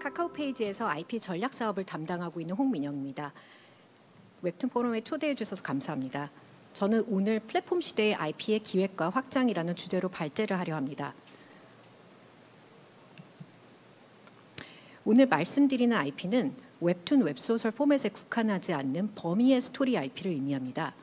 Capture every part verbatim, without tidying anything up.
카카오페이지에서 아이피 전략 사업을 담당하고 있는 홍민영입니다. 웹툰 포럼에 초대해 주셔서 감사합니다. 저는 오늘 플랫폼 시대의 아이피의 기획과 확장이라는 주제로 발제를 하려 합니다. 오늘 말씀드리는 아이피는 웹툰, 웹소설 포맷에 국한하지 않는 범위의 스토리 아이피를 의미합니다.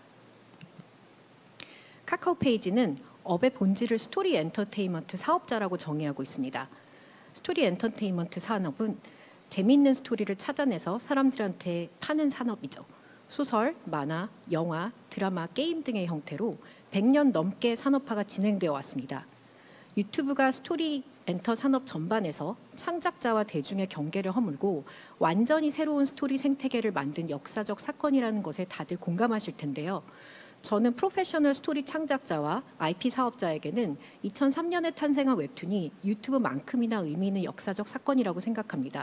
카카오페이지는 업의 본질을 스토리 엔터테인먼트 사업자라고 정의하고 있습니다. 스토리 엔터테인먼트 산업은 재미있는 스토리를 찾아내서 사람들한테 파는 산업이죠. 소설, 만화, 영화, 드라마, 게임 등의 형태로 백 년 넘게 산업화가 진행되어 왔습니다. 유튜브가 스토리 엔터 산업 전반에서 창작자와 대중의 경계를 허물고 완전히 새로운 스토리 생태계를 만든 역사적 사건이라는 것에 다들 공감하실 텐데요. 저는 프로페셔널 스토리 창작자와 아이피 사업자에게는 이천삼 년에 탄생한 웹툰이 유튜브만큼이나 의미 있는 역사적 사건이라고 생각합니다.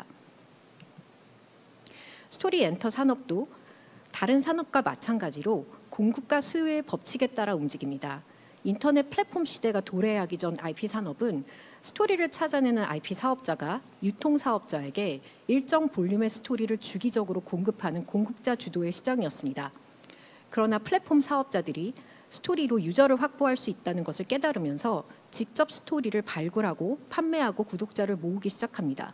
스토리 엔터 산업도 다른 산업과 마찬가지로 공급과 수요의 법칙에 따라 움직입니다. 인터넷 플랫폼 시대가 도래하기 전 아이피 산업은 스토리를 찾아내는 아이피 사업자가 유통 사업자에게 일정 볼륨의 스토리를 주기적으로 공급하는 공급자 주도의 시장이었습니다. 그러나 플랫폼 사업자들이 스토리로 유저를 확보할 수 있다는 것을 깨달으면서 직접 스토리를 발굴하고 판매하고 구독자를 모으기 시작합니다.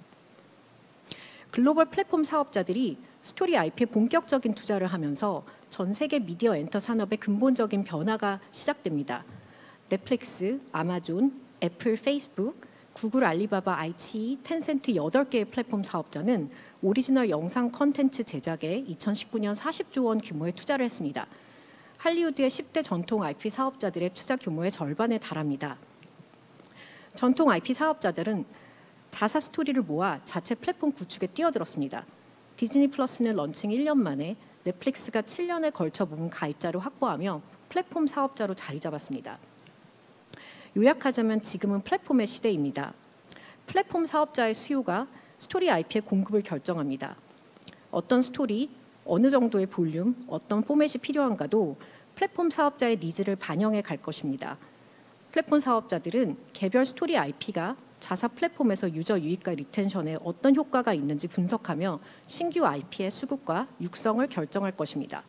글로벌 플랫폼 사업자들이 스토리 아이피에 본격적인 투자를 하면서 전 세계 미디어 엔터 산업의 근본적인 변화가 시작됩니다. 넷플릭스, 아마존, 애플, 페이스북, 구글, 알리바바, 아이치이, 텐센트 여덟 개의 플랫폼 사업자는 오리지널 영상 콘텐츠 제작에 이천십구 년 사십조 원 규모의 투자를 했습니다. 할리우드의 십 대 전통 아이피 사업자들의 투자 규모의 절반에 달합니다. 전통 아이피 사업자들은 자사 스토리를 모아 자체 플랫폼 구축에 뛰어들었습니다. 디즈니 플러스는 런칭 일 년 만에 넷플릭스가 칠 년에 걸쳐 모은 가입자를 확보하며 플랫폼 사업자로 자리 잡았습니다. 요약하자면 지금은 플랫폼의 시대입니다. 플랫폼 사업자의 수요가 스토리 아이피의 공급을 결정합니다. 어떤 스토리, 어느 정도의 볼륨, 어떤 포맷이 필요한가도 플랫폼 사업자의 니즈를 반영해 갈 것입니다. 플랫폼 사업자들은 개별 스토리 아이피가 자사 플랫폼에서 유저 유입과 리텐션에 어떤 효과가 있는지 분석하며 신규 아이피의 수급과 육성을 결정할 것입니다.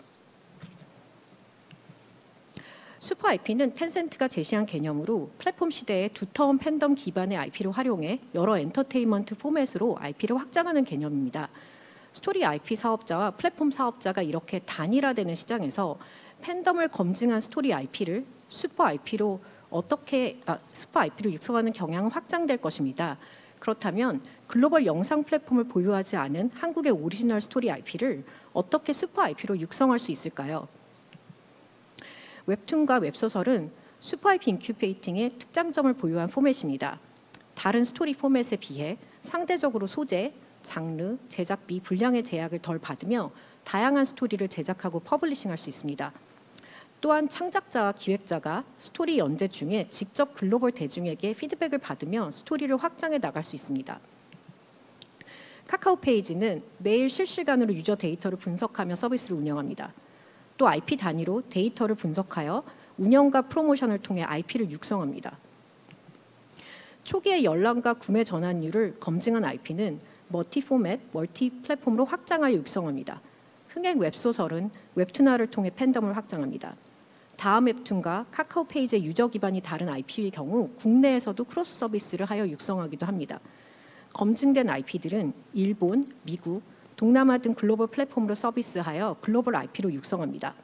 슈퍼 아이피는 텐센트가 제시한 개념으로 플랫폼 시대에 두터운 팬덤 기반의 아이피를 활용해 여러 엔터테인먼트 포맷으로 아이피를 확장하는 개념입니다. 스토리 아이피 사업자와 플랫폼 사업자가 이렇게 단일화되는 시장에서 팬덤을 검증한 스토리 아이피를 슈퍼 아이피로 어떻게 아, 슈퍼 아이피로 육성하는 경향은 확장될 것입니다. 그렇다면 글로벌 영상 플랫폼을 보유하지 않은 한국의 오리지널 스토리 아이피를 어떻게 슈퍼 아이피로 육성할 수 있을까요? 웹툰과 웹소설은 슈퍼 아이피 인큐베이팅의 특장점을 보유한 포맷입니다. 다른 스토리 포맷에 비해 상대적으로 소재, 장르, 제작비, 분량의 제약을 덜 받으며 다양한 스토리를 제작하고 퍼블리싱할 수 있습니다. 또한 창작자와 기획자가 스토리 연재 중에 직접 글로벌 대중에게 피드백을 받으며 스토리를 확장해 나갈 수 있습니다. 카카오페이지는 매일 실시간으로 유저 데이터를 분석하며 서비스를 운영합니다. 또 아이피 단위로 데이터를 분석하여 운영과 프로모션을 통해 아이피를 육성합니다. 초기의 열람과 구매 전환율을 검증한 아이피는 멀티 포맷, 멀티 플랫폼으로 확장하여 육성합니다. 흥행 웹소설은 웹툰화를 통해 팬덤을 확장합니다. 다음 웹툰과 카카오페이지의 유저 기반이 다른 아이피의 경우 국내에서도 크로스 서비스를 하여 육성하기도 합니다. 검증된 아이피들은 일본, 미국, 동남아 등 글로벌 플랫폼으로 서비스하여 글로벌 아이피로 육성합니다.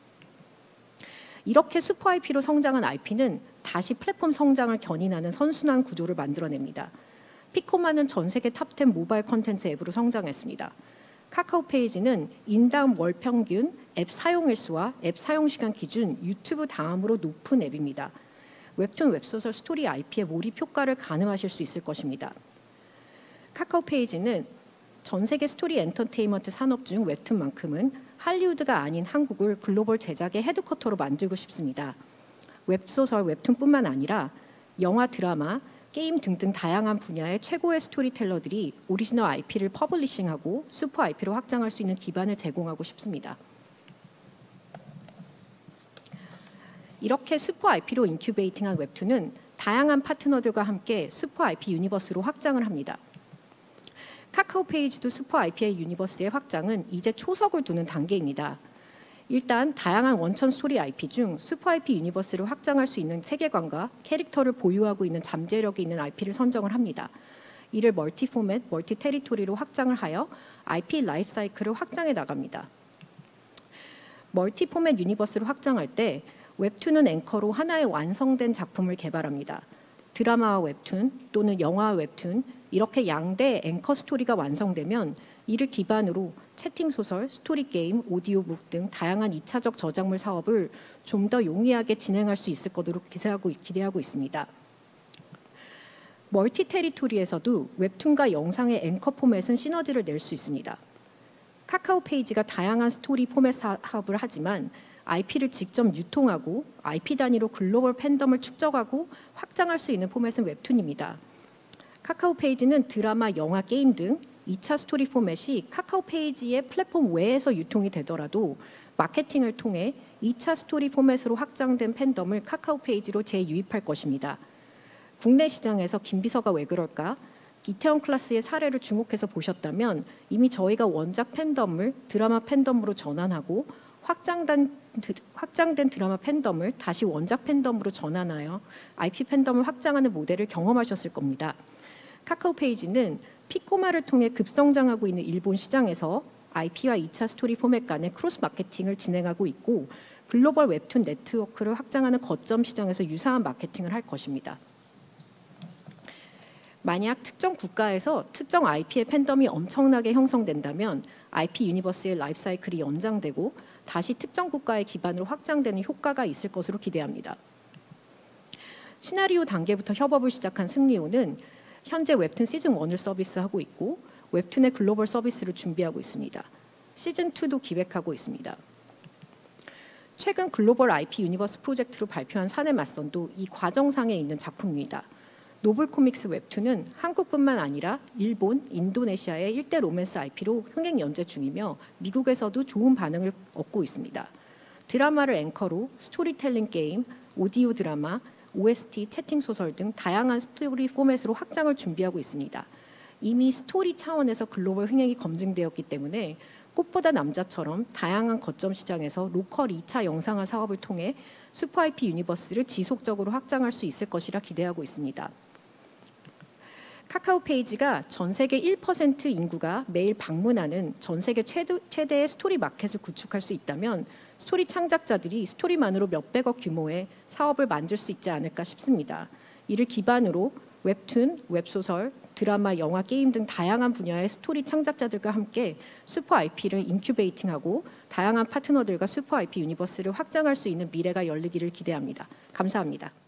이렇게 슈퍼 아이피로 성장한 아이피는 다시 플랫폼 성장을 견인하는 선순환 구조를 만들어냅니다. 피코마는 전 세계 탑 텐 모바일 콘텐츠 앱으로 성장했습니다. 카카오페이지는 인당 월 평균 앱 사용일수와 앱 사용시간 기준 유튜브 다음으로 높은 앱입니다. 웹툰, 웹소설, 스토리 아이피의 몰입 효과를 가늠하실 수 있을 것입니다. 카카오페이지는 전 세계 스토리 엔터테인먼트 산업 중 웹툰만큼은 할리우드가 아닌 한국을 글로벌 제작의 헤드쿼터로 만들고 싶습니다. 웹소설, 웹툰뿐만 아니라 영화, 드라마, 게임 등등 다양한 분야의 최고의 스토리텔러들이 오리지널 아이피를 퍼블리싱하고 슈퍼 아이피로 확장할 수 있는 기반을 제공하고 싶습니다. 이렇게 슈퍼 아이피로 인큐베이팅한 웹툰은 다양한 파트너들과 함께 슈퍼 아이피 유니버스로 확장을 합니다. 카카오 페이지도 슈퍼 아이피의 유니버스의 확장은 이제 초석을 두는 단계입니다. 일단 다양한 원천 스토리 아이피 중 슈퍼 아이피 유니버스를 확장할 수 있는 세계관과 캐릭터를 보유하고 있는 잠재력이 있는 아이피를 선정을 합니다. 이를 멀티 포맷, 멀티 테리토리로 확장을 하여 아이피 라이프 사이클을 확장해 나갑니다. 멀티 포맷 유니버스를 확장할 때 웹툰은 앵커로 하나의 완성된 작품을 개발합니다. 드라마와 웹툰 또는 영화와 웹툰 이렇게 양대 앵커 스토리가 완성되면 이를 기반으로 채팅 소설, 스토리 게임, 오디오북 등 다양한 이차적 저작물 사업을 좀 더 용이하게 진행할 수 있을 것으로 기대하고, 기대하고 있습니다. 멀티 테리토리에서도 웹툰과 영상의 앵커 포맷은 시너지를 낼 수 있습니다. 카카오 페이지가 다양한 스토리 포맷 사업을 하지만 아이피를 직접 유통하고 아이피 단위로 글로벌 팬덤을 축적하고 확장할 수 있는 포맷은 웹툰입니다. 카카오 페이지는 드라마, 영화, 게임 등 이 차 스토리 포맷이 카카오 페이지의 플랫폼 외에서 유통이 되더라도 마케팅을 통해 이 차 스토리 포맷으로 확장된 팬덤을 카카오 페이지로 재유입할 것입니다. 국내 시장에서 김비서가 왜 그럴까? 이태원 클라스의 사례를 주목해서 보셨다면 이미 저희가 원작 팬덤을 드라마 팬덤으로 전환하고 확장된, 확장된 드라마 팬덤을 다시 원작 팬덤으로 전환하여 아이피 팬덤을 확장하는 모델을 경험하셨을 겁니다. 카카오 페이지는 피코마를 통해 급성장하고 있는 일본 시장에서 아이피와 이 차 스토리 포맷 간의 크로스 마케팅을 진행하고 있고 글로벌 웹툰 네트워크를 확장하는 거점 시장에서 유사한 마케팅을 할 것입니다. 만약 특정 국가에서 특정 아이피의 팬덤이 엄청나게 형성된다면 아이피 유니버스의 라이프 사이클이 연장되고 다시 특정 국가의 기반으로 확장되는 효과가 있을 것으로 기대합니다. 시나리오 단계부터 협업을 시작한 승리호는 현재 웹툰 시즌 일을 서비스하고 있고 웹툰의 글로벌 서비스를 준비하고 있습니다. 시즌 이도 기획하고 있습니다. 최근 글로벌 아이피 유니버스 프로젝트로 발표한 산의 맞선도 이 과정상에 있는 작품입니다. 노블 코믹스 웹툰은 한국뿐만 아니라 일본, 인도네시아의 일대 로맨스 아이피로 흥행 연재 중이며 미국에서도 좋은 반응을 얻고 있습니다. 드라마를 앵커로 스토리텔링 게임, 오디오 드라마, 오에스티, 채팅 소설 등 다양한 스토리 포맷으로 확장을 준비하고 있습니다. 이미 스토리 차원에서 글로벌 흥행이 검증되었기 때문에 꽃보다 남자처럼 다양한 거점 시장에서 로컬 이 차 영상화 사업을 통해 슈퍼 아이피 유니버스를 지속적으로 확장할 수 있을 것이라 기대하고 있습니다. 카카오 페이지가 전 세계 일 퍼센트 인구가 매일 방문하는 전 세계 최대, 최대의 스토리 마켓을 구축할 수 있다면 스토리 창작자들이 스토리만으로 몇백억 규모의 사업을 만들 수 있지 않을까 싶습니다. 이를 기반으로 웹툰, 웹소설, 드라마, 영화, 게임 등 다양한 분야의 스토리 창작자들과 함께 슈퍼 아이피를 인큐베이팅하고 다양한 파트너들과 슈퍼 아이피 유니버스를 확장할 수 있는 미래가 열리기를 기대합니다. 감사합니다.